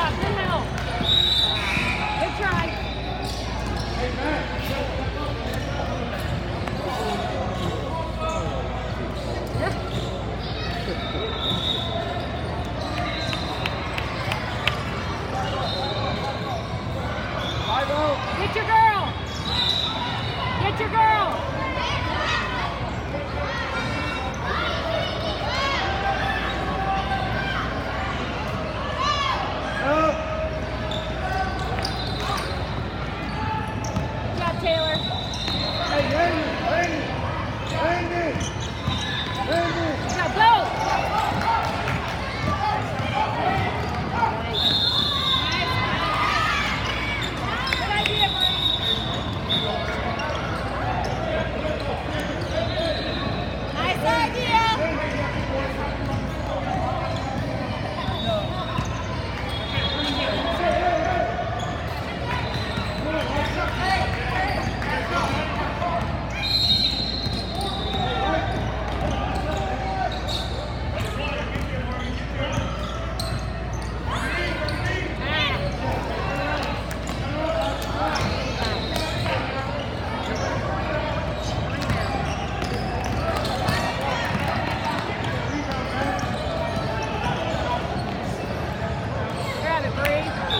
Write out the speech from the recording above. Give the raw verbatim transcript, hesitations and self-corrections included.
job. Good help. Good try. Get your girl. Get your girl. Good job, Taylor. Hey, Randy, Randy, Randy, Randy. Good job, go. Good idea, Bree. Nice idea. Grab it, Bree.